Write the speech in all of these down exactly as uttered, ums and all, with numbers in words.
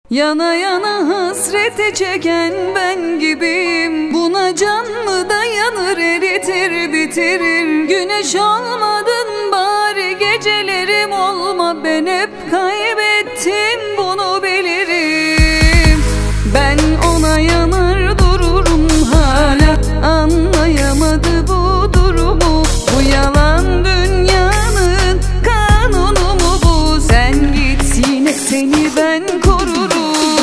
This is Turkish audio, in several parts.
Yana yana hasreti çeken ben gibiyim. Buna can mı dayanır, eritir bitirir. Güneş olmadın bari, gecelerim olma. Ben hep kaybettim, bunu bilirim. Ben ona yanar dururum hala. Anlayamadı bu durumu. Bu yalan dünyanın kanunu mu bu? Sen git, yine seni ben korurum.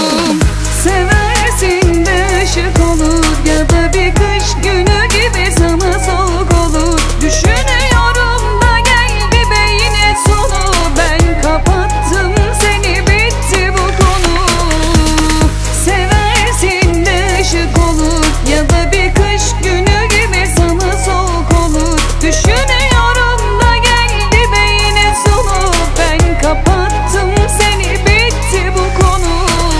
Seversin de ışık olur, ya da bir kış günü gibi sana soğuk olur. Düşünüyorum da geldi beyine sonu. Ben kapattım seni, bitti bu konu. Seversin de ışık olur, ya da bir kış günü gibi sana soğuk olur. Düşünüyorum da geldi beyine sonu. Ben kapattım seni, bitti bu konu.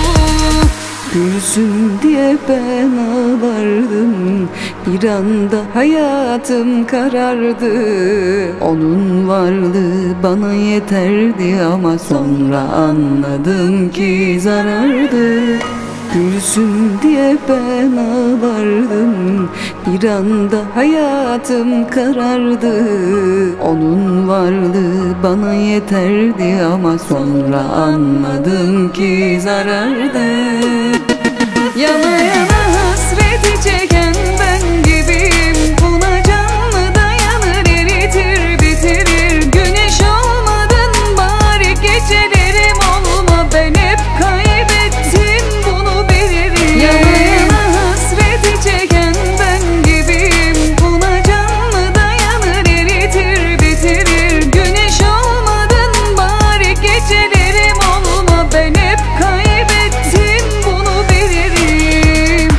Gülsün diye ben ağlardım, bir anda hayatım karardı. Onun varlığı bana yeterdi ama sonra anladım ki zarardı. Gülsün diye ben ağlardım, bir anda hayatım karardı. Onun varlığı bana yeterdi ama sonra anladım ki zarardı. Yana yana hasreti çeken ben gibiyim. Buna can mı dayanır, eritir bitirir. Güneş olmadın bari, gecelerim olma. Ben hep kaybettim, bunu bilirim. Yana yana hasreti çeken ben gibiyim. Buna can mı dayanır, eritir bitirir. Güneş olmadın bari, gecelerim olma. Ben hep kaybettim, bunu bilirim.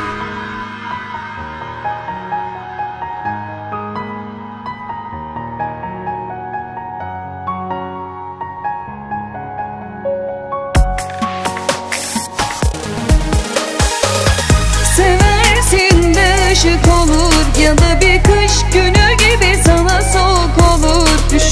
Seversin de ışık olur, ya da bir kış günü gibi sana soğuk olur. Düşün